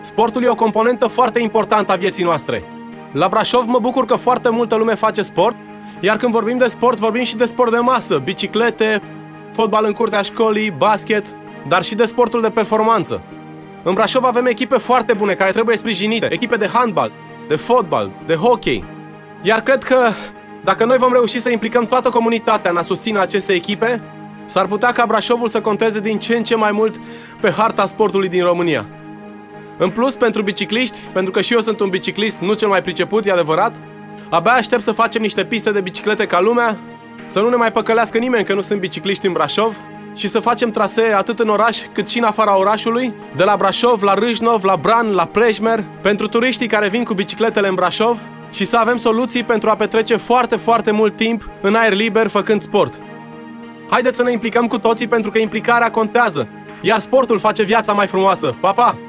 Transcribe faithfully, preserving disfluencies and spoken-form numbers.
Sportul e o componentă foarte importantă a vieții noastre. La Brașov mă bucur că foarte multă lume face sport, iar când vorbim de sport, vorbim și de sport de masă, biciclete, fotbal în curtea școlii, basket, dar și de sportul de performanță. În Brașov avem echipe foarte bune care trebuie sprijinite, echipe de handbal, de fotbal, de hockey. Iar cred că dacă noi vom reuși să implicăm toată comunitatea în a susține aceste echipe, s-ar putea ca Brașovul să conteze din ce în ce mai mult pe harta sportului din România. În plus, pentru bicicliști, pentru că și eu sunt un biciclist, nu cel mai priceput, e adevărat, abia aștept să facem niște piste de biciclete ca lumea, să nu ne mai păcălească nimeni că nu sunt bicicliști în Brașov și să facem trasee atât în oraș cât și în afara orașului, de la Brașov, la Râșnov, la Bran, la Prejmer, pentru turiștii care vin cu bicicletele în Brașov și să avem soluții pentru a petrece foarte, foarte mult timp în aer liber făcând sport. Haideți să ne implicăm cu toții pentru că implicarea contează, iar sportul face viața mai frumoasă. Pa, pa!